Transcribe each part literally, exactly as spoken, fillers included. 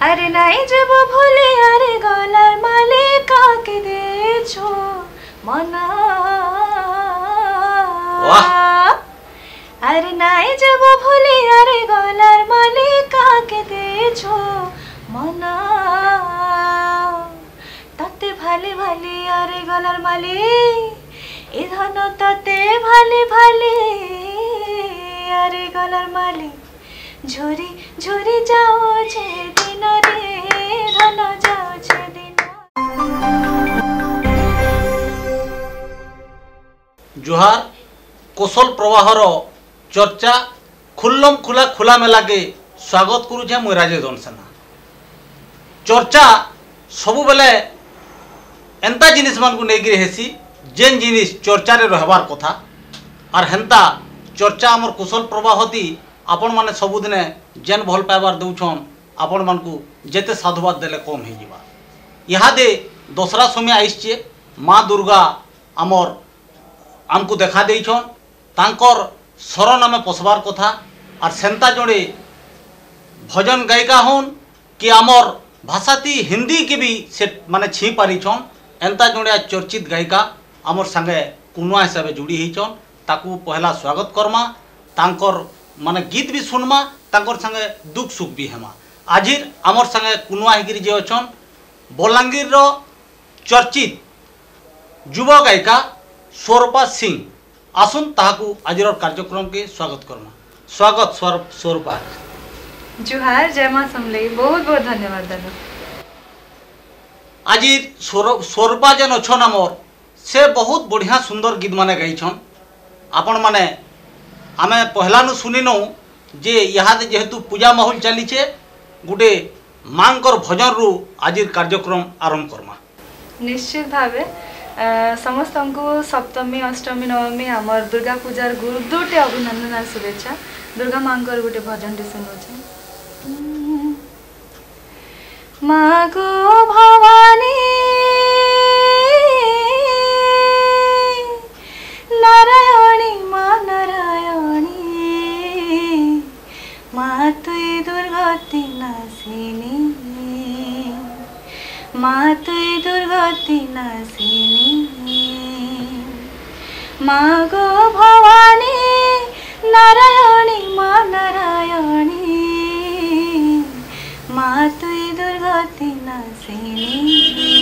अरे नाई जब भूले अरे गलार मालिका के देछो मना अरे नाई जब भूले अरे गलार मालिका के देछो मना तते भाले भाले अरे गलार माली ए धन तते भाले भाले अरे गलार माली झोरी झोरी जाओ छे दिन रे धन जाओ छे दिन। जुहार कौशल प्रवाहर चर्चा खुल्लम खुला खुला मेला के स्वागत करुछे मुई राजे दनसेना। चर्चा सबु बेले एंता जिनिस मान को नेगिरी हेसी जेन जिनिस चर्चा रे रहबार कथा और हेंता चर्चा हमर कुशल प्रवाहती आपण माने सबुदिने जेन भल पाइबार दउछन आपण मान को जेते साधुवाद देले कम हे जिबा। इहादे दसरा समय आइछे माँ दुर्गा आमर आमको देखा देइछन तांकर शरण आमे पसबार कथा और सेंता जोड़े भजन गायिका हन कि आमर भाषाती हिंदी के भी से माने छी पारिछन एंता जोड़े चर्चित गायिका आमर संगे कुनुआ हिसाब से जुड़ी होइछन ताकू पहला स्वागत करमा तांकर माने गीत भी सुनमा तांकर संगे दुख सुख भी हेमा। आजिर आमर संगे कुनुआ हिगिरी जे अछन बलांगीर रो चर्चित युव गायिका स्वरूपा सिंह आसुन ताहाकू आजिर कार्यक्रम के स्वागत करना। स्वागत स्वरूपा। जुहार जय मां समले बहुत बहुत धन्यवाद दादा। आजिर स्वरूपा जेन अछन आमर से बहुत बढ़िया सुंदर गीत माने गाइछन आपण माने आमे पहलानु सुनिनो जे यहाँ जेहेतु पूजा माहौल चलीचे गोटे मांकर भजन रु आजिर कार्यक्रम आरंभ करमा। निश्चित भावे समस्त को सप्तमी अष्टमी नवमी आमर दुर्गा पूजार गुरु दुटे अभिनंदन और शुभेच्छा। दुर्गा मांकर गोटे भजन टी सुनोचे। मागो भवानी नारायणी माँ नारायणी माँ तुई दुर्गति नासिनी माँ तुई दुर्गति नासिनी माँ गो भवानी नारायणी माँ नारायणी माँ तुई दुर्गति नासिनी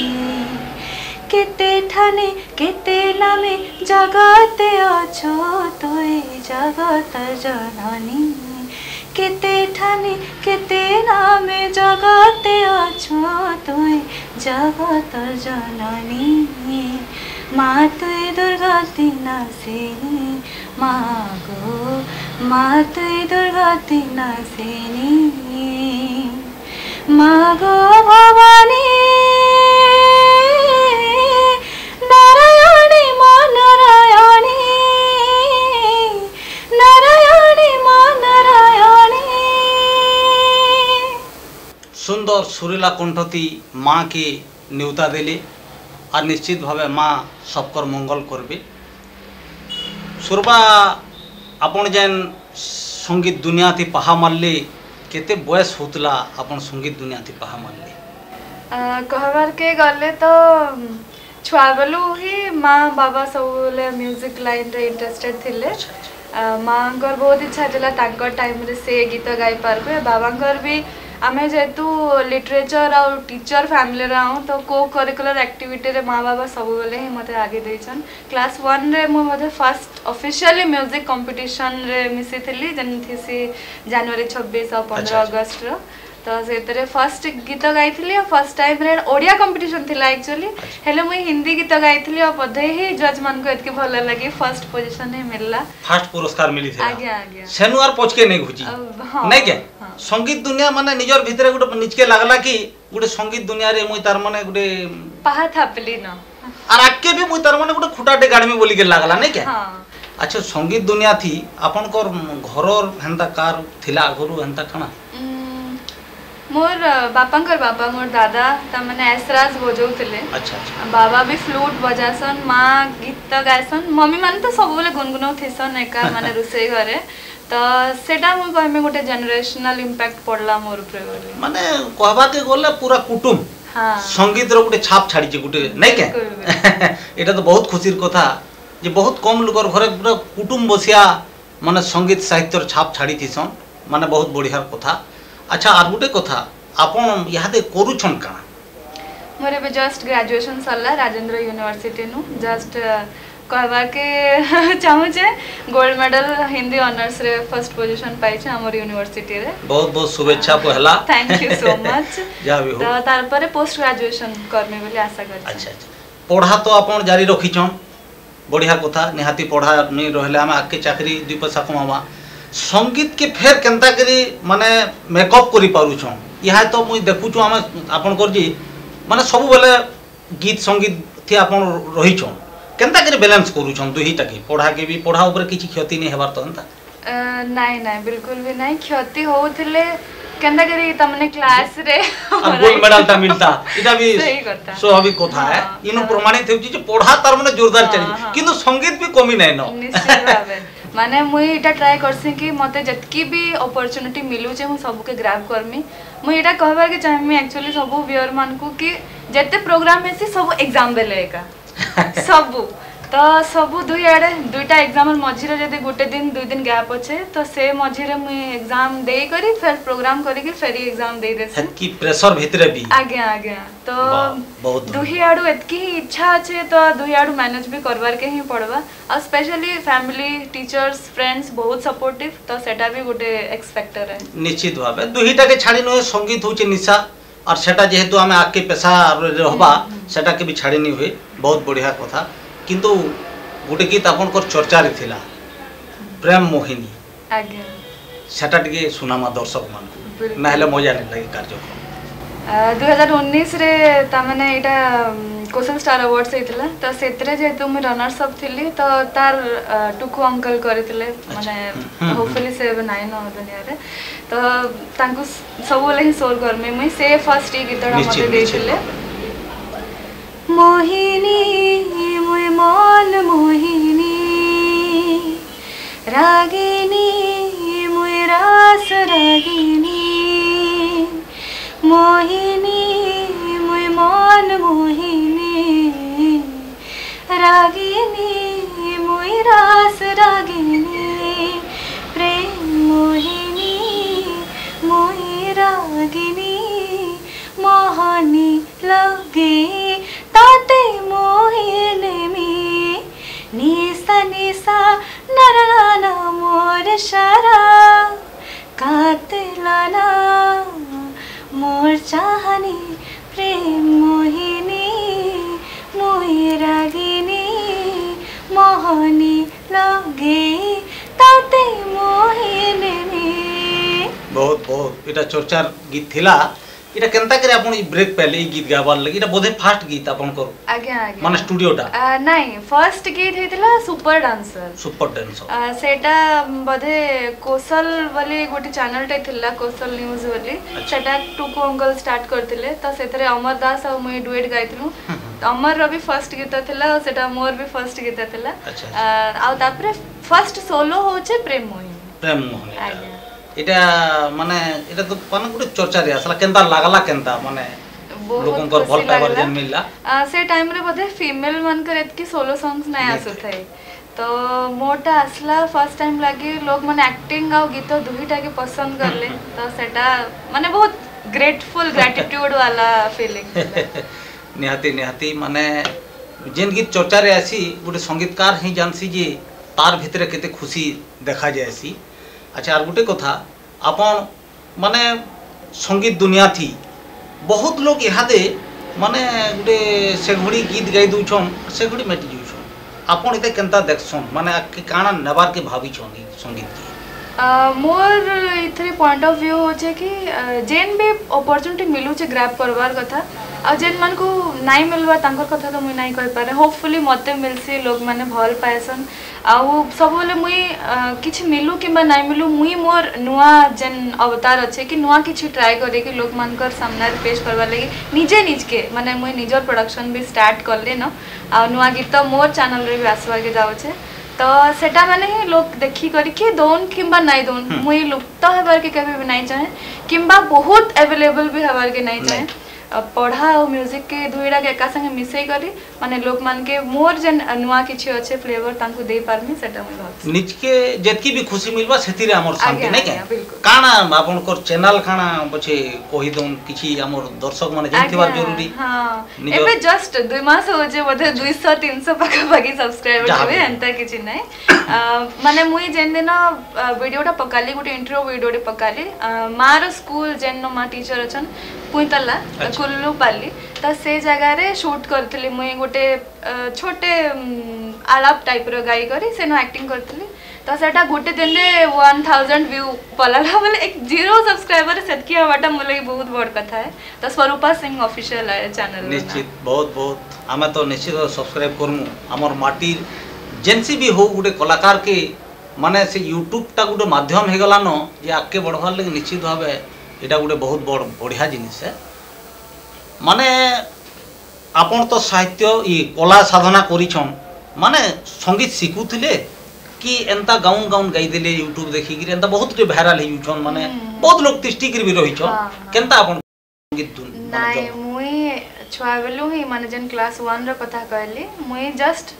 केते ठाने केते नामे जगते अछो तोय जगत जननी केते ठाने केते नामे जगते अछो तोय जगत जननी माँ तुई दुर्गति नासिनी माँ गो माँ तुई दुर्गति नासिनी माँ गो भवानी नारायणी माँ नारायणी नारायणी माँ नारायणी। सुंदर सुरीला कंठती माँ के न्यूता देले और निश्चित भावे माँ सबकर मंगल करबे। सुरबा आपण जेन संगीत दुनिया थी पहा मारले केते बयस होतला आपण संगीत दुनिया थी पहा मारले कहबार के गले तो छुआ बेलू ही माँ बाबा सब म्यूजिक लाइन रे इंटरेस्टेड थिले। माँ को बहुत इच्छा थिला तांकर टाइम रे से गीत गाई पारबे। बाबा भी आमे जेतु लिटरेचर और टीचर फैमिली रहूँ तो को करिकुलर एक्टिविटी रे माँ बाबा सब बेले ही मते आगे देछन। क्लास वन रे मो मते फर्स्ट ऑफिशियली म्यूजिक कंपटीशन रे मिसी थिली जन थी जनवरी छब्बीस और पंद्रह अगस्त रो तो से फर्स्ट गीत गाई फर्स्ट टाइम रे ओडिया कंपटीशन थिला एक्चुअली हेले मुई हिंदी गीत गाई थी और बधे ही जज मान को एतके भल लगी फर्स्ट पोजीशन ही मिलला फर्स्ट पुरस्कार मिली थी। आगे आगे सेनुआर पछके नै घुची नै के संगीत दुनिया माने निजर भितरे गुटे निजके लागला कि गुटे संगीत दुनिया रे मुई तार माने गुटे पहा थापली न और आके भी मुई तार माने गुटे खुटाटे गाडमी बोली के लागला नै के। अच्छा संगीत दुनिया थी आपन को घरर हेंता कार थिला घरु हेंता कणा मोर बापांकर बापा मोर दादा तमने ऐसराज बजाउथिले। अच्छा अच्छा बाबा भी फ्लूट बजासन माँ गीत गायसन मम्मी माने तो सब बेले गुनगुनाउ थिसन एका माने रुसई घरे तो सेटा मु कहमे गोटे जनरेशनल इंपैक्ट पड़ला मोर ऊपर बोली माने कहबा के गोले पूरा कुटुम हां संगीत रो गोटे छाप छाड़ी जे गोटे नै के एटा तो बहुत खुशीर कथा जे बहुत कम लोकर घरे पूरा कुटुम बसिया माने संगीत साहित्य छाप छाड़ी थिसन माने बहुत बढ़िया कथा। अच्छा आर गोटे कथा आपण यादे करू छन काना मोरे बे जस्ट ग्रेजुएशन सरला राजेंद्र यूनिवर्सिटी नु जस्ट कहबा के चाहू छे गोल्ड मेडल हिंदी ऑनर्स रे फर्स्ट पोजीशन पाई छे हमर यूनिवर्सिटी रे बहुत बहुत शुभेच्छा पहला थैंक यू सो मच जा भी हो तो तार पर पोस्ट ग्रेजुएशन करमे बोली आशा कर। अच्छा अच्छा पढ़ा तो आपण जारी रखी छन बढ़िया कथा निहाती पढ़ा नहीं रहले हम आके चाकरी दुई पैसा कमावा संगीत के फेर केनता करी माने मेकअप करी पारु छन यहा तो मुई देखु छु हम आपण कर जी माने सब बेले गीत संगीत थी आपण रही छन केनता करी बैलेंस करू छन दुहीटा के पढ़ा के भी पढ़ा ऊपर किछि क्षति नहीं हेबार तो हंता नाही नाही बिल्कुल भी नहीं क्षति होउथिले केनता करी तमने क्लास रे और गोल्ड मेडल ता मिलता इटा भी स्वाभाविक कथा है इनु प्रमाणित हेउछि जे पढ़ा तार माने जोरदार चली किंतु संगीत भी कमी नै न निश्चित भाबे माने मुई इटा ट्राई करसी कि मते जतकी भी अपॉर्चुनिटी मिलु जे मु सब के ग्रैब करमी मु इटा कहबा के चाहमी एक्चुअली सब व्यूअर मान को कि जते प्रोग्राम हेसी सब एग्जाम बेले का सब तो सब दुई आड़े दुईटा एग्जाम मझिरे जदि गोटे दिन दुई दिन गैप अच्छे तो से मझिरे मुई एग्जाम दे करी फिर प्रोग्राम करी कि फेरी एग्जाम दे देसी की प्रेशर भितरे भी आगे आगे तो दुई आड़ू एतकी इच्छा अच्छे तो दुई आड़ू मैनेज भी करवार के ही पड़वा और स्पेशली फैमिली टीचर्स फ्रेंड्स बहुत सपोर्टिव तो सेटा भी गोटे एक्स फैक्टर है निश्चित भाबे दुईटा के छाड़ी न संगीत होचे निशा और सेटा जेहेतु आमे आके पेशा रहबा सेटा के भी छाड़ी नहीं हुए बहुत बढ़िया कथा किंतु गोटे गीत आपन को चर्चा रे थिला प्रेम मोहिनी आगे सेटा टिके सुनामा दर्शक मान को नहले मजा नहीं लगे कार्यक्रम दो हज़ार उन्नीस रे ता माने एटा कोसल स्टार अवार्ड्स हेतिला तो सेतरे जेतु मैं रनर्स अप थिली तो तार टुकु अंकल करथिले माने होपफुली से नाइन न दुनिया रे तो तांको सब ले ही सोर कर में मैं से फर्स्ट ई गीतडा मते देथिले मोहिनी मोय मन मोहिनी रागिनी मोय रास रागिनी मोहिनी मोय मन मोहिनी रागिनी मोय रास रागिनी प्रेम मोहिनी मोय रागिनी मोहनी लगे ताते मोहिनी में निसा निसा नरना मोर शरा कातलाना मोर चाहनी प्रेम मोहिनी मोहि रागिनी मोहनी लगे ताते मोहिनी में बहुत बहुत इटा चर्चार गीत थिला इटा केनता करे आपण ई ब्रेक पहले ई गीत गाबार लगी इटा बोधे फास्ट गीत आपण करू आगे आगे माने स्टूडियोटा नहीं फर्स्ट गीत हेतिला सुपर डांसर सुपर डांसर सेटा बोधे कोसल वाली गोटे चैनल टे थिला कोसल न्यूज़ वाली सेटा टुकु अंकल स्टार्ट करथिले तो सेतरे अमर दास और मैं डुएट गाइथलु अमर रो भी फर्स्ट गीत थिला सेटा मोर भी फर्स्ट गीत थिला आ तापरे फर्स्ट सोलो होचे प्रेम मोहिनी प्रेम मोहिनी आगे इटा माने इटा तो पान गुटे चर्चा रे असला केनता लागला केनता माने लोगन को भल पावर जन मिलला आ से टाइम रे बदे फीमेल मन करे की सोलो सॉन्ग्स नै आसु थाई तो मोटा असला फर्स्ट टाइम लागी लोग माने एक्टिंग आ गीत दुहीटा के पसंद करले तो सेटा माने बहुत ग्रेटफुल ग्रेटिट्यूड वाला फीलिंग निहाती निहाती माने जेन गीत चर्चा रे आसी गुटे संगीतकार ही जानसी जे तार भितरे केते खुशी देखा जायसी। अच्छा आर गोटे कथा आपण माने संगीत दुनिया थी बहुत लोग इहादे माने गोटे से घड़ी गीत गाई दउछन से घड़ी मेटी जउछन आपण इते केनता देखछन माने काना नबार के भाभी छन संगीत की मोर इथरे पॉइंट ऑफ व्यू होचे कि जेन भी अपॉर्चुनिटी मिलु छे ग्रैब करवार कथा आ जेन मन को नाइ मिलवा तांकर कथा तो मुई नाइ कहि पारे होपफुली मते मिलसी लोग माने भल पाएसन आ सब बोले मुई किछि मिलु किबा नाइ मिलु मुई मोर नुआ जेन अवतार अच्छे कि नुआ किछि ट्राई करे कि लोग मानकर सामने पेश करवा लगी निजे निज के माने मुई निजर प्रोडक्शन भी स्टार्ट करले न आ नुआ गीत मोर चैनल रे भी आसवा के जाउ छे तो सेटा माने ही लोग देखी करी कि दोन किंबा नहीं दोन मुई लुप्त हेबार के कभी भी नहीं चाहे किंबा बहुत अवेलेबल भी हेबार के नहीं चाहे पढ़ा और म्यूजिक के दुईटा के एका संगे मिसई करी माने लोग मान के मोर जन नुआ किछि अच्छे फ्लेवर तांको दे पारमी सेटा मुई भात निज के जेतकी भी खुशी मिलबा सेतिरे हमर शांति नै के काना आपन को चैनल खाना बचे कहि दोन किछि हमर दर्शक माने जानथिबार जरूरी हां एबे जस्ट दुई मास हो जे बधे दो सौ तीन सौ पका बाकी सब्सक्राइबर होबे एंता किछि नै माने मुई जेन दिन वीडियोटा पकाली गोटे इंट्रो वीडियोटे पकाली मार स्कूल जेन मा टीचर अछन पुइतला कुल्लू पाली तो से जगह रे शूट करथली मुई गोटे छोटे आलाप टाइप रो गाई करी सेनो एक्टिंग करथली तो सेटा गोटे दिन रे एक हज़ार व्यू पलाला बोले एक जीरो सब्सक्राइबर सेतकी हवाटा मोले बहुत बड़ कथा है तो स्वरूपा सिंह ऑफिशियल चैनल निश्चित बहुत बहुत हमें तो निश्चित सब्सक्राइब करमु हमर माटी जेनसी भी हो गोटे कलाकार के माने से यूट्यूब टा गोटे माध्यम हे गला न जे आके बढ़वार लगे निश्चित भावे एटा गोटे बहुत बड़ बढ़िया जिनिस है माने आपण तो साहित्य ई कला साधना करिछन माने संगीत शिखुथिले कि एंता गाउन गाउन गाई देले यूट्यूब देखि कि एंता बहुत के वायरल हे यूछन माने बहुत लोग तिष्टि कर भी रहिछन केनता आपण संगीत नाइ मुई छुआ बेलु ही माने जन क्लास वन रो कथा कहली मुई जस्ट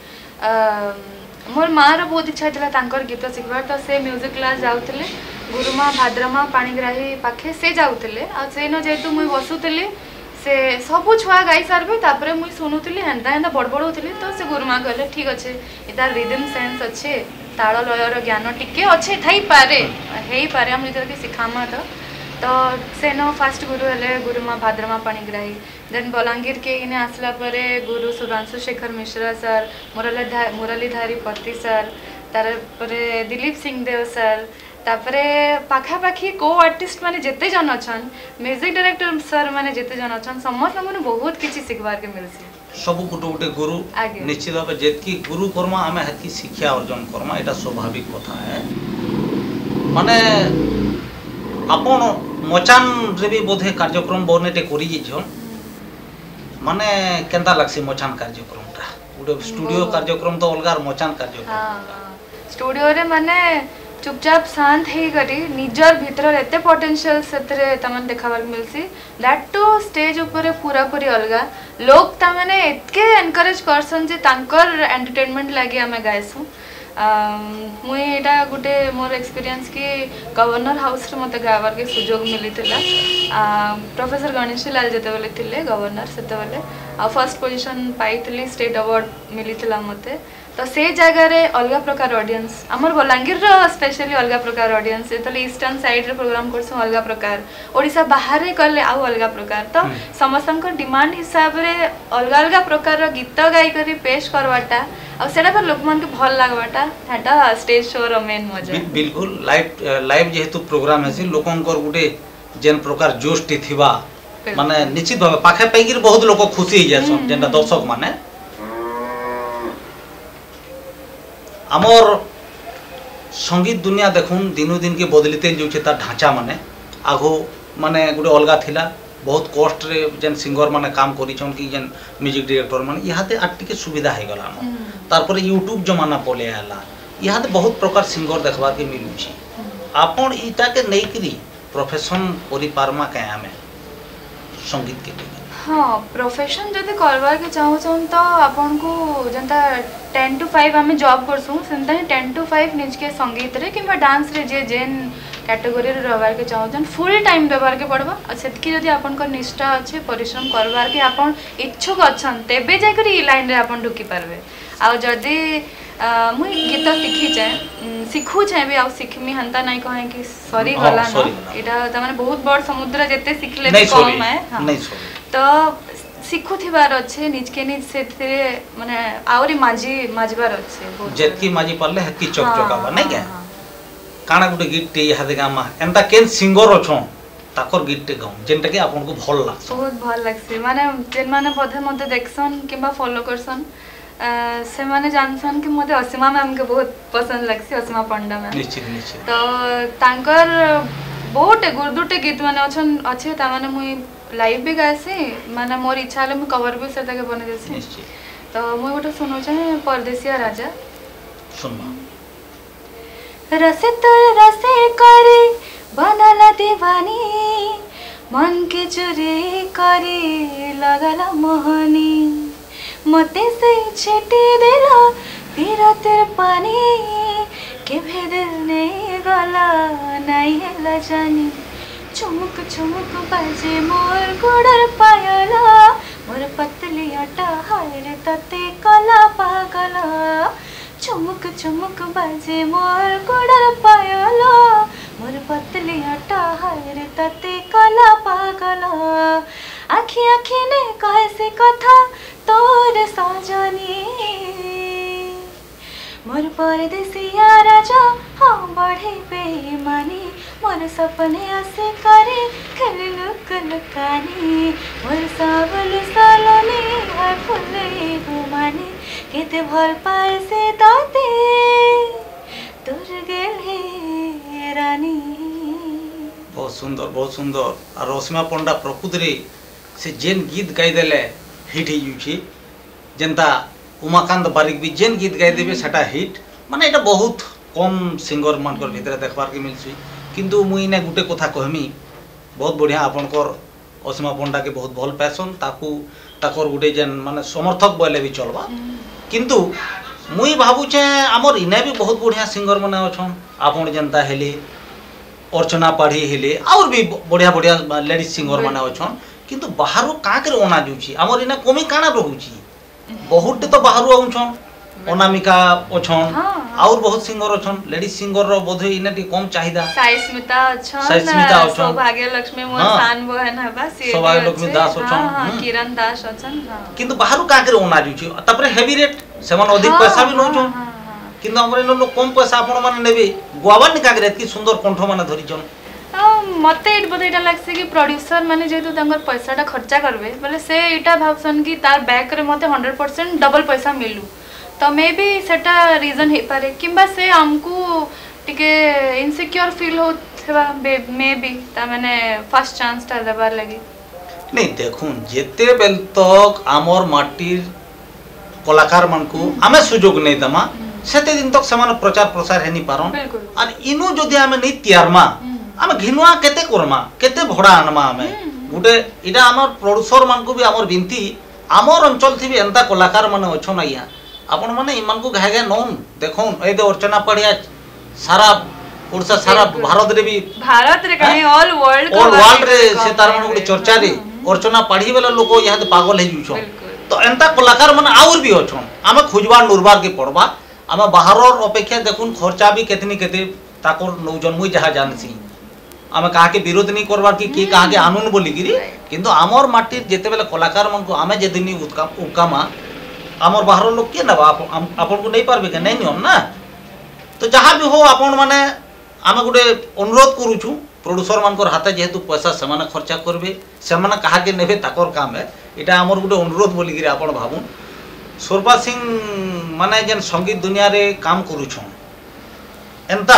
मोर माँ रो बहुत इच्छा था तांकर गीत शिखबार तो से म्यूजिक क्लास जाउथिले गुरुमा भाद्रमा पाणीग्राही पाखे से जाउथिले आ सेनो जेतु मुई बसुथिले से सबु छुआ गाई सारबे तापरे मुई सुनुथिले हेंता हेंता बड़ बड़ होथिले तो से गुरुमा कहले ठीक अच्छे इता रिदम सेंस अच्छे ताल लयर ज्ञान टिके अच्छे थाई पारे हेई पारे हम जदि के सिखामा तो तो सेनो फास्ट गुरु हेले गुरुमा भाद्रमा पाणीग्राही देन बलांगीर के इने आसला परे गुरु सुधांशु शेखर मिश्रा सर मुरली मुरलीधारी पति सर तार परे दिलीप सिंह देव सर तापरे पाखा पाखी को आर्टिस्ट माने जेते जन अछन म्यूजिक डायरेक्टर सर माने जेते जन अछन समस्त माने बहुत किछि सिखबार के मिलसी सब गुटे गुटे गुरु निश्चित भाव जेतकी गुरु कर्मा आमे हेतकी शिक्षा अर्जन कर्मा एटा स्वाभाविक कथा है माने आपण मचान रे भी बोधे कार्यक्रम बनेटे करि जिछन माने केंता लागसी मचान कार्यक्रमटा गुटे स्टूडियो कार्यक्रम तो अलगार मचान कार्यक्रम हां स्टूडियो रे माने चुपचाप शांत हे करी निजर भीतर एते पोटेंशियल सेतरे तमन देखावर मिलसी दैट टू स्टेज ऊपर पूरा पूरी अलगा लोग तमने एतके एनकरेज करसन जे तांकर एंटरटेनमेंट लागि हमें गायसु मुई एटा गुटे मोर एक्सपीरियंस की गवर्नर हाउस रे मते गावार के सुजोग मिलिथिला प्रोफेसर गणेश लाल जते बोले थिले गवर्नर सेते बोले आ फर्स्ट पोजीशन पाइथिली स्टेट अवार्ड मिलिथिला मते तो से जगह रे अलग प्रकार ऑडियंस हमर बलांगीर रो स्पेशली अलग प्रकार ऑडियंस एतले ईस्टर्न साइड रे प्रोग्राम करसु अलग प्रकार ओडिसा बाहर रे करले आउ अलग प्रकार तो समस्तन को डिमांड हिसाब रे अलग अलग प्रकार रो गीत गाई करी पेश करवाटा आ सेटा पर लोक मन के भल लागवाटा थाटा स्टेज शो रो मेन मजा बिल्कुल लाइव लाइव जेहेतु प्रोग्राम हेसी लोकन कर गुटे जेन प्रकार जोश टी थिबा माने निश्चित भाव पाखे पैगिर बहुत लोक खुशी हो जासन जेंटा दर्शक माने आमर संगीत दुनिया देखुन दिनू दिन के बदलते जो तार ढांचा माने आगो माने गोटे अलगा थिला बहुत कष्ट रे जेन सिंगर माने काम करिछन कि जेन म्यूजिक डायरेक्टर माने यहाते आट के सुविधा हे गला न तार यूट्यूब जमाना पले आला यहाते बहुत प्रकार सिंगर देखबा के मिलुछि आपन इटा के नै करी प्रोफेशन करि पारमा के हमें संगीत के हाँ प्रोफेशन जदि करवा के चाहू छन तो आपन को जनता टेन टू फाइव आम जॉब करसु सेंता ही टेन टू फाइव निज के संगीत रे किंबा डांस रे जे जेन कैटेगरी रे रहबार के चाहू छन फुल टाइम देबार के पड़बा आ सेतकी जदि आपन को निष्ठा अच्छे परिश्रम करबार के आपन इच्छुक अछन तेबे जाय करी ई लाइन रे आपन ढुकी पारबे आ जदि मुई गीत शिखी चाहे शिखु चाहे भी आ शिखमी हंता नहीं कहे कि सॉरी गला न एटा त माने बहुत बड़ समुद्र जेते शिखले भी कम है हां तो शिखु थिबार अच्छे निज के निज से माने आउरी माजी माजबार अच्छे जेतकी माजी पल्ले हकी चकचकाबा नै के काना गुटे गीत टे हादे गामा एंता केन सिंगर अछो ताकर गीत टे गाऊ जेनटा के आपन को भल लाग बहुत भल लागसी माने जेन माने पधे मते देखसन किबा फॉलो करसन से माने जानसन कि मते असीमा मैम के बहुत पसंद लागसी असीमा पंडा मैम निश्चित निश्चित तो तांकर बहुत गुरदुटे गीत माने अछन अच्छे ता माने मुई लाइव भी गायसी माने मोर इच्छा हले मु कवर भी से तके बने देसी निश्चित तो मु गोटे सुनो चाहे परदेसिया राजा सुनबा। रसे तो रसे करे बनला दीवानी, मन के चुरी करी लगला मोहनी, मते से छेटी देला तेरा तेर पानी, के भेद ने गला नहीं है जानी, चुमुक चुमुक बाजे मोर गोड़र पायला, मोर पतली अटा हाय तते कला पागला, चुमुक चुमुक बाजे मोर गोड़र पायला, मोर पतली अटा हाय तते कला पागला, आखी आखी ने कहे से कथा तोर सजनी, मोर परदेसिया राजा हाँ बढ़े बेईमानी, मोर सपने आसे करे खेल लुक लुकानी, मोर सावल सालोनी है फुले घुमानी, केते भल पाए से दाते दूर गेले रानी। बहुत सुंदर बहुत सुंदर। और रश्मिया पंडा प्रकृति से जेन गीत गाई देले हिट हो जाउछि, जेनता उमाकांत बारिक भी जेन गीत गाई देबे सेटा हिट, माने एटा बहुत कम सिंगर मानकर भितर देखबार के मिलछि। किंतु मुई ने गुटे कथा कहमी, बहुत बढ़िया आपनकर रश्मिया पंडा के बहुत भल पैसन, ताकू ताकर गुटे जेन माने समर्थक बोले भी चलबा। किंतु मुई भाबुछे हमर इने भी बहुत बढ़िया सिंगर माने अछन, आपन जनता हेले अर्चना पाढ़ी हेले और भी बढ़िया बढ़िया लेडीज सिंगर माने अछन, किंतु बाहर का करे ओना जुछि हमर इने कमी काना रहुछि, बहुत तो बाहर आउछन, अनामिका अछन और बहुत सिंगर अछन, लेडीज सिंगर रो बोधे इने टी कम चाहिदा, साइस्मिता अछन, साइस्मिता अछन, सौभाग्य लक्ष्मी मोर सान बहन हबा से, सौभाग्य लक्ष्मी दास अछन, किरण दास अछन, किंतु बाहर का करे ओना जुछि, तापरे हेवी रेट सेमन अधिक पैसा भी नउछन, किंतु हमर इने लोग कम पैसा आपण माने नेबे गुआवन का करे एतकी सुंदर कंठ माने धरिछन। मते एट बोधे एटा लागसे कि प्रोड्यूसर माने जेतु तंगर पैसाटा खर्चा करबे बोले से एटा भाबसन कि तार बैक रे मते हंड्रेड परसेंट डबल पैसा मिलू, तो मे बी सेटा रीजन हे पारे, किंबा से हमकू टिके इनसिक्योर फील होथबा मे बी ता माने फर्स्ट चांस ता देबार लागि। नहीं देखुन जेते बेल तक आमर माटीर कलाकार मानकू आमे सुजोग नहीं दमा, सेते दिन तक समान प्रचार प्रसार हेनी पारन, और इनु जदि आमे नहीं तैयारमा आमे घिनुआ केते करमा केते भड़ा आनमा, आमे गुटे इडा हमर प्रोड्यूसर मानकू भी हमर बिनती, हमर अंचल थी भी एंता कलाकार माने अछन आइया, आपण माने इमान को घाय घाय नोन देखोन ए दे अर्चना पढ़िया सारा ओडिसा सारा भारत रे भी भारत रे कहीं ऑल वर्ल्ड ऑल वर्ल्ड रे से तार माने गुटे चर्चा रे अर्चना पढ़ी वाला लोग यहाँ दे पागल हे जुछो, तो एंता कलाकार माने आउर भी अछन, आमे खुजबा नुरबार के पड़बा, आमे बाहरर अपेक्षा देखुन खर्चा भी केतनी केते ताकर नौजन मुई जहा जानसी, आमे कहा के विरोध नहीं करबार कि के कहा के आनुन बोली गिरी, किंतु आमर माटी जेते बेले कलाकार मन को आमे जेदिनी उतका उकामा आमर बाहर लोग के नबा आपन को नहीं पारबे के नहीं नियम ना, तो जहाँ भी हो आपन माने आमे गुटे अनुरोध करूछु प्रोड्यूसर मानकर हाथे जेहेतु पैसा सेमाने खर्चा करबे सेमाने कहा के नेबे ताकर काम है, एटा आमर गुटे अनुरोध बोली गिरी आपन भाबुन। सुरपा सिंह माने जेन संगीत दुनिया रे काम करूछु एंता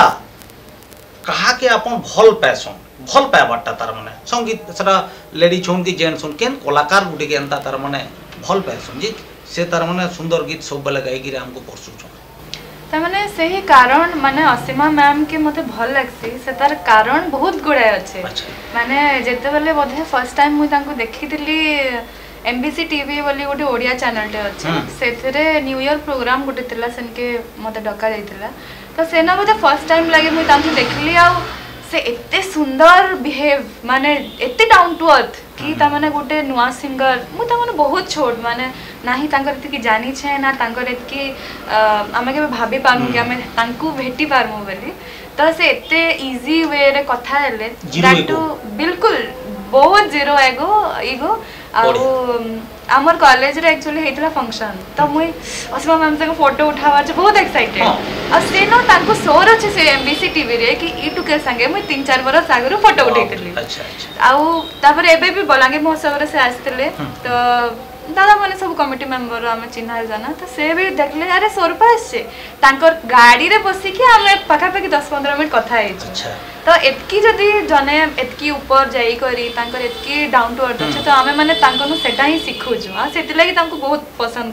कहा के आपन भल पैसन भल पाइबाटा तार माने संगीत सेटा लेडीज होन कि जेंट्स होन केन कलाकार गुटे के एंता तार माने भल पैसन जी से तार माने सुंदर गीत सब बेले गाई गिरे हमको परसुछन, त माने सही कारण माने असीमा मैम के मते भल लागसी, से तार कारण बहुत गुड़ाए अच्छे। माने जेते बेले बोधे फर्स्ट टाइम मुई तांको देखितिली एमबीसी टीवी बोली गोटे ओडिया चैनल टे अच्छे, सेथरे न्यू ईयर प्रोग्राम गोटे थिला सेनके मते डका जाइतिला, तो सेना बोधे फर्स्ट टाइम लागे मुई तांको देखली, आ से एते सुंदर बिहेव माने एते डाउन टू अर्थ कि ता माने गोटे नुआ सिंगर मु ता माने बहुत छोट माने नाही तांकर एते की जानी छे ना तांकर एते की आमे के भाबी पानु कि आमे तांकू भेटी पारमु बोली, तो से एते इजी वे रे कथा हेले दैट टू बिल्कुल बहुत जीरो एगो ईगो आउ आमर कॉलेज रे एक्चुअली हेतला फंक्शन, तो मुई असीमा मैम से फोटो उठावा छ बहुत एक्साइटेड, आ से नो तांको सोर अछि से एमबीसी टीवी रे कि ई टू के संगे मुई तीन चार बरस आगरो फोटो उठैतली। अच्छा अच्छा आउ तापर एबे भी बलांगे महोत्सव रे से आस्तिले, तो दादा माने सब कमिटी मेंबर आमे चिन्हा जाना, तो से भी देखले अरे सोरपा आछे तांकर गाड़ी रे बसी कि आमे पाखा पाखी दस पंद्रह मिनिट कथा हे। अच्छा तो एतकी जदी जने एतकी ऊपर जाई करी तांकर एतकी डाउन टू अर्थ छ, तो आमे माने तांकनु सेटा ही सिखु छु, आ सेति लागि तांको बहुत पसंद करसे।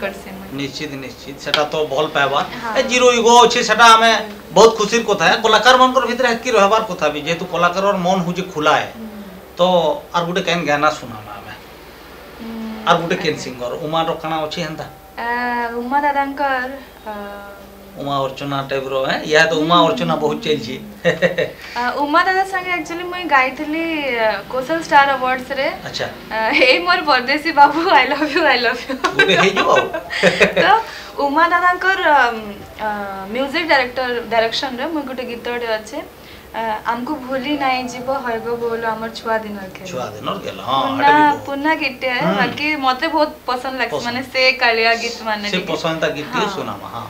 निश्चित निश्चित सेटा तो भल पाइबा हाँ। ए जीरो इगो अछि सेटा हमें बहुत खुशीर कथा है कलाकार मनकर भितर हेतकी रहबार कथा भी जेतु कलाकार मन हुजे खुला है तो आर गुटे केन गाना सुनामा हमें are Gute cane singer Uma रो काना अछि हंता उमा दादांकर उमा अर्चना टाइप रो है या तो उमा अर्चना बहुत चल छी उमा दादा संगे एक्चुअली मैं गाइथली कोसल स्टार अवार्ड्स रे अच्छा हे मोर परदेसी बाबू I love you I love you गुटे हे जो तो Uma Dadankar music director direction रे मैं गुटे गीतडे अछि हमको भूली नहीं जीव हरगो बोलो हमर छुआ दिन के छुआ दिन गेल हां पुन्ना पुन्ना गीत है बाकी मते बहुत पसंद लागस माने से कालिया गीत माने से पसंद गीत के सुनामा हां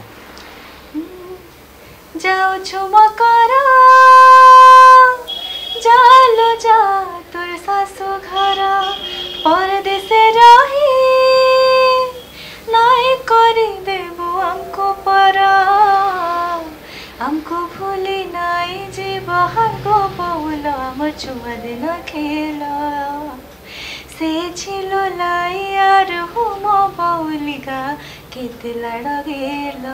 जाओ छुमा करा जालो जा तोर सासु घर परदेसे रही नहीं करी देबो हमको परा हमको भूली नहीं जीव हरगो बोलो हमर छुआ दिन खेला से छिलो लाई यार हुमो बौलिगा केते लड़ गेला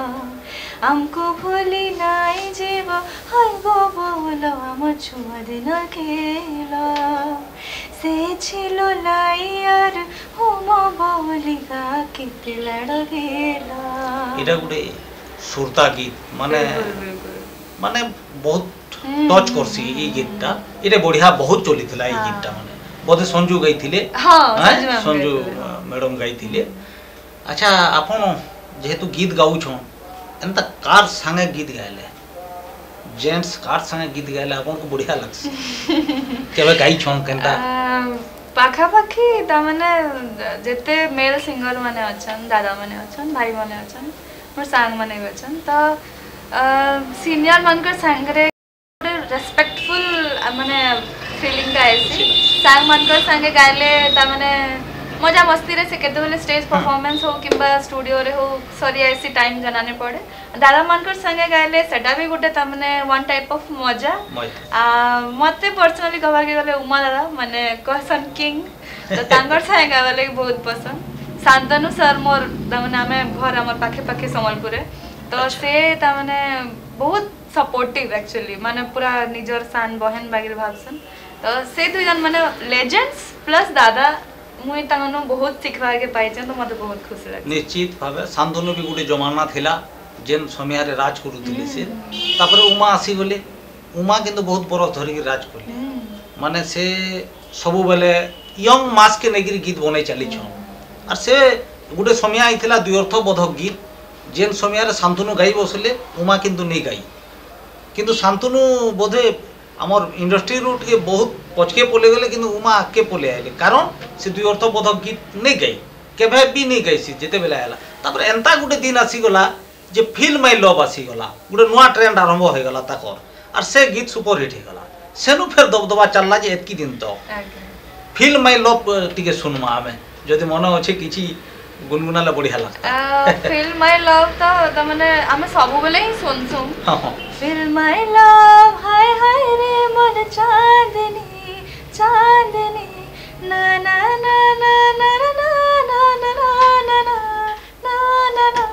हमको भूली नहीं जीव हरगो बोलो हमर छुआ दिन खेला से छिलो लाई यार हुमो बौलिगा केते लड़ गेला इडा गुटे सुरता गीत माने माने बहुत टच करसी ई गीतटा इटे बढ़िया बहुत चलिथिला ई गीतटा माने बोधे संजू गाइथिले हां संजू मैडम गाइथिले अच्छा आपन जेहेतु गीत गाउ छो एंता कार संगे गीत गायले जेंट्स कार संगे गीत गायले आपन को बढ़िया लागस केबे गाइ छो केनता पाखा पाखी ता माने जेते मेल सिंगर माने अछन दादा माने अछन भाई माने अछन मोर सांग माने अछन त सीनियर मनकर संगरे रेस्पेक्टफुल माने फीलिंग का ऐसी सांग मनकर संगे गायले ता माने मजा मस्ती रे से केते बेले स्टेज परफॉर्मेंस हो किबा स्टूडियो रे हो सॉरी ऐसी टाइम जनाने पड़े दादा मनकर संगे गायले सेटा भी गुटे ता माने वन टाइप ऑफ मजा आ मते पर्सनली कहबा के गले उमा दादा माने कहसन किंग तो तांगर संगे गावले बहुत पसंद शांतनु सर मोर ता माने हमें घर हमर पाखे पाखे संबलपुर रे तो से ता माने बहुत सपोर्टिव एक्चुअली माने पूरा निजर सान बहन बागिर भावसन तो से दुई जन माने लेजेंड्स प्लस दादा मुई तांगनो बहुत सिखवा के पाइछन तो मते बहुत खुशी लागे निश्चित भाबे शांतनु भी गुटे जमाना थिला जेन समियारे राज करूथिले से तापर उमा आसी गले उमा किंतु बहुत बड़ धरि के राज करले माने से सब बेले यंग मास के नेगिरी गीत बनै चली छ और से गुटे समिया आइथिला दुई अर्थ बोधक गीत जेन समियारे शांतनु गाई बसले उमा किंतु नहीं गाई किंतु शांतनु बोधे आमर इंडस्ट्री रू टे बहुत पचके पले गले किंतु उमा आके पले आइले कारण से दुई अर्थ बोधक गीत नहीं गाई केबे भी नहीं गाई सी जेते बेला आला तापर एंता गुटे दिन आसी गला जे फील माय लव आसी गला गुटे नुवा ट्रेंड आरंभ हो गला ताकर और से गीत सुपर हिट हो गला सेनु फेर दबदबा चलला जे एतकी दिन तो फील माय लव टिके सुनमा हमें जदि मन अछि किछि गुनगुनाला बढ़िया लगता फील माय लव तो त माने हमें सब बेले ही सुनसु फील माय लव हाय हाय रे मन चांदनी चांदनी ना ना ना ना ना ना ना ना ना ना ना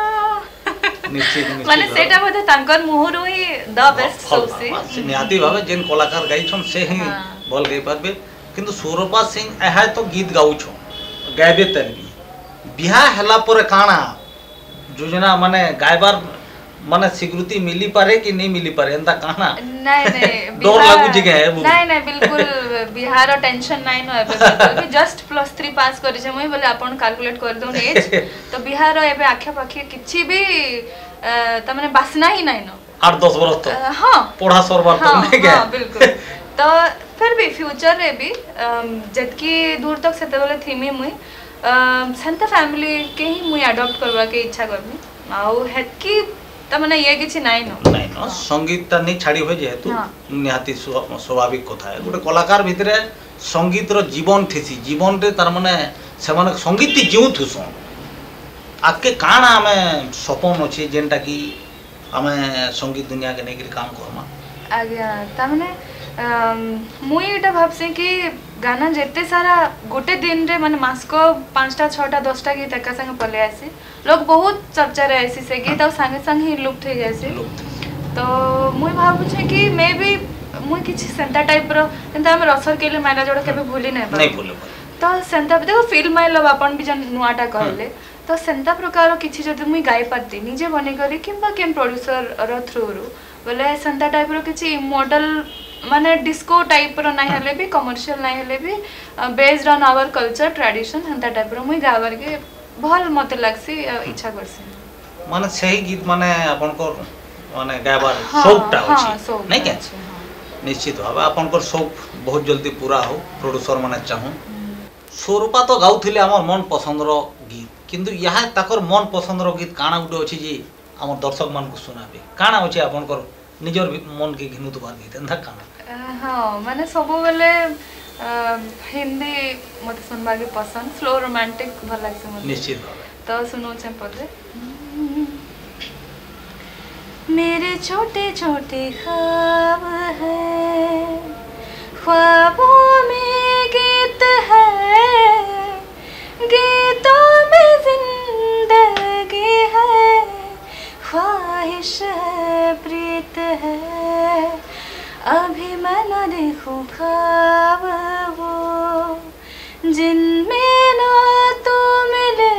निश्चित निश्चित माने सेटा बदे तांकर मुहरु ही द बेस्ट सोसी निहाती भाबे जेन कलाकार गाई छन से ही बोल गई परबे किंतु सूरपा सिंह एहा तो गीत गाउ छ गायबे तलबी बिहा हला पर काना योजना माने गायबार माने स्वीकृति मिली पारे कि नहीं मिली पारे एंता काना नहीं नहीं डर लागु जगह है नहीं नहीं बिल्कुल बिहार टेंशन नहीं न एबे भी जस्ट प्लस थ्री पास करि छै मुई बोले अपन कैलकुलेट कर दो एज तो बिहार एबे आखे पाखे किछि भी त माने बासना ही नहीं न आठ दस बरस तो हां पढ़ा सरबार तो नहीं गए हां बिल्कुल तो फिर भी फ्यूचर रे भी जतकी दूर तक सेते बोले थीमी मुई सेंता फैमिली के ही मुई अडॉप्ट करवा के इच्छा करबी आउ हेतकी त माने ये किछि नाही न नाही न संगीत त नहीं छाड़ी होय जेतु निहाती स्वाभाविक कथा है गोटे कलाकार भितरे संगीत रो जीवन थिसी जीवन रे तार माने से माने संगीत जीव थुसो आके काना हमें सपन अछि जेनटा की हमें संगीत दुनिया के नेगिर काम करमा आज्ञा त माने मुई एटा भाबसे कि गाना जिते सारा गोटे दिन रे माने मास को पांचटा छटा दसटा गीत एका संगे पले आसी लोग बहुत चर्चा रे आसी से गीत और संगे संगे ही लुप्त हो जासी तो मुई भाबु छे कि मे बी मुई किछि सेंता टाइप रो एंता हम रसर केले मायना जोड़ केबे भूली नै नहीं भूले तो सेंता देखो फिल्म आइलो अपन भी जन नुआटा कहले तो सेंता प्रकार किछि जदि मुई गाई पाती निजे बने करी किंबा केन प्रोड्यूसर रो थ्रू रो बोले सेंता टाइप रो किछि मॉडल माने डिस्को टाइप रो नाही हले भी कमर्शियल नाही हले भी based on our culture tradition सेंता टाइप रो मुई गावर के भल मते लागसी इच्छा करसी माने सही गीत माने अपन को माने गायबार शौकटा अछि नै के निश्चित भाव अपन को शौक बहुत जल्दी पूरा हो प्रोड्यूसर माने चाहू स्वरूपा तो गाउथिले हमर मन पसंद रो गीत किंतु यहाँ ताकर मन पसंद रो गीत काना गुटे अछि जे हमर दर्शक मान को सुनाबे काना अछि अपन को निजर मन के घिनु दुबार गीत एंधा काना हां माने सब बेले हिंदी मते सुनबा के पसंद स्लो रोमांटिक भल लागसे मते निश्चित भाव तो सुनो छे पदे मेरे छोटे छोटे ख्वाब है ख्वाबों में गीत है गीतों में जिंदगी है ख्वाहिश है प्रीत है अभी मैं न देखूं ख्वाब वो जिनमें ना तो मिले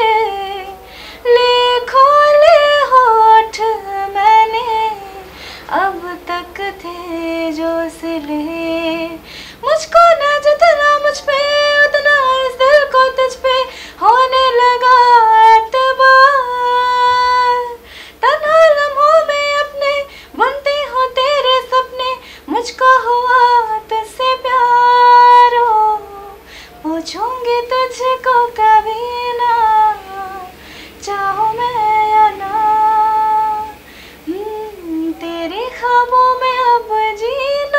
लिखो ले होठ मैंने अब तक थे जो सिले मुझको न जितना मुझ पे उतना इस दिल को तुझ पे होने लगा एतबार तन्हा लम्हों में अपने बुनती हूँ तेरे सपने मुझको हुआ तुझसे प्यार पूछूंगी तुझको कभी ना चाहूँ मैं या ना तेरे ख्वाबों में अब जीना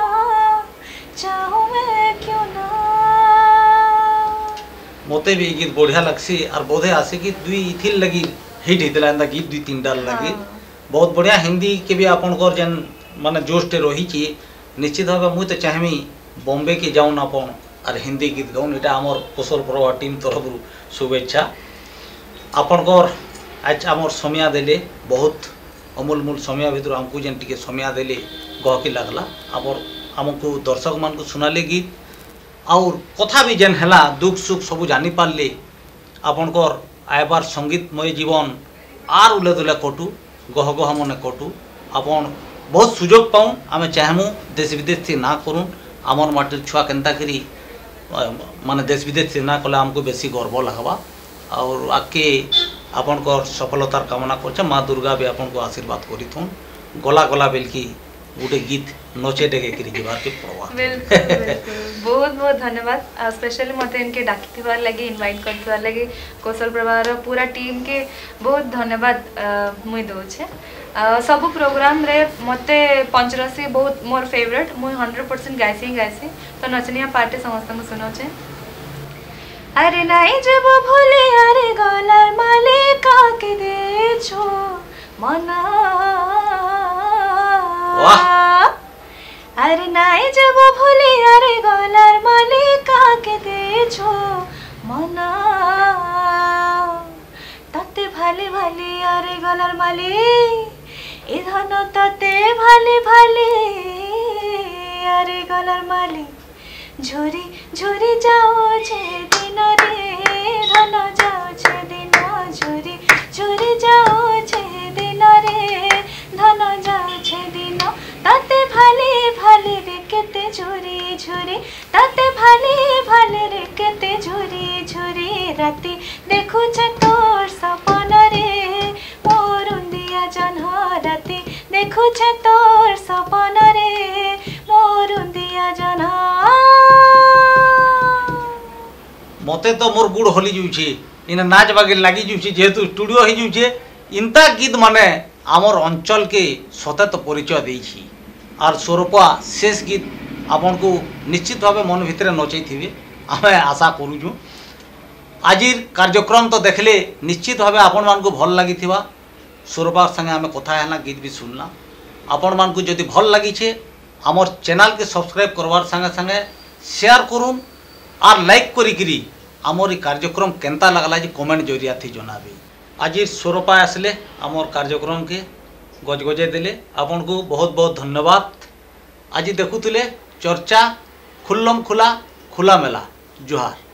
चाहूँ मैं क्यों ना मोते भी गीत बढ़िया लगसी और बोधे आसे कि दुई इथिल लगी हिट हितला एंदा गीत दुई तीन डाल लगी बहुत बढ़िया हिंदी के भी आपन को जन माने जोश टे रही छी निश्चित भाव मुई तो चाहमी बॉम्बे के जाऊन अपन और हिंदी गीत गाउन एटा हमर कुशल प्रभा टीम तरफ शुभेच्छा आपन को आज आमर समय देले बहुत अमूलमूल समय भीतर आमको जेन टिके समय देले गहकी लगला आमर आमको दर्शक मान को सुनाले गीत और कथा भी जेन हला दुख सुख सब जानी पारले आपन को आयबार संगीतमय जीवन आर उले दुले कटू गह गह मने कटू आपन बहुत सुजोग पाऊँ आम चाहमु देश विदेश से ना करूँ आमर माटिर छुआ केन्ता करी माने देश विदेश से ना कले आमको बेसी गर्व लगवा और आगे आपन को सफलतार कामना कर माँ दुर्गा भी आपन को आशीर्वाद करी गला गला बेल की गोटे गीत नचे डेगे करी जीवार के प्रवाह बहुत बहुत धन्यवाद स्पेशली मते इनके डाकी लगे इनवाइट कर लगे कौशल प्रभार पूरा टीम के बहुत धन्यवाद मुई दौचे सब प्रोग्राम रे मते पंचरसी बहुत मोर फेवरेट मुई हंड्रेड परसेंट गायसी गायसी तो नचनिया पार्टी समस्त को सुनोचे अरे नाई जब भूले अरे गलार मालिका के दे छो मना अरे नाई जब भूले अरे गलार मालिका के दे छो मना तते भाले भाले अरे गलार माली इधन तते भाले भाले अरे गलार माली झुरी झुरी जाओ छे दिन रे धन जाओ छे दिन झुरी झुरी जाओ छे दिन रे धन जाओ छे दिन ताते भाले भाले रे केते झुरी झुरी ताते भाले भाले रे केते झुरी झुरी राती देखु छे तोर सपन रे मोर उंदिया जन्ह राती देखु छे तोर सपन रे मोर उंदिया जन्ह मते तो मोर गुड़ हली जुछे इन नाच बागे लगी जुछे जेहेतु स्टूडियो ही जुछे इनता गीत माने आमर अंचल के सतत परिचय देछि और स्वरूपा शेष गीत आपन को निश्चित भाव मन भितर नचै थिबे आमे आशा करूछु आजिर कार्यक्रम तो देखले निश्चित भाव आपन मान को भल लागि थिबा स्वरूपा संगे आमे कथा हैना गीत भी सुनला आपन मान को जदि भल लागि छे हमर चैनल के सब्सक्राइब करवार संगे संगे शेयर करूँ और लाइक करी आमर कार्यक्रम केंता लगला जी कमेंट जरिया थी जनाबी। आज स्वरूपा आसले आमर कार्यक्रम के गजगजे देले आपन को बहुत बहुत धन्यवाद। आज देखुले चर्चा खुल्लम खुला खुला मेला। जुहार।